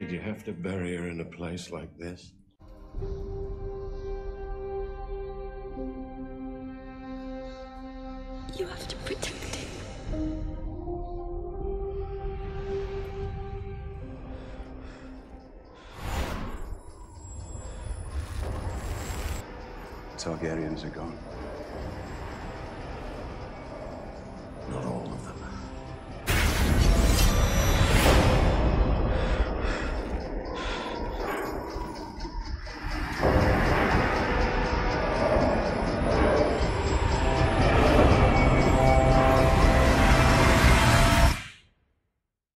Did you have to bury her in a place like this? You have to protect him. Targaryens are gone.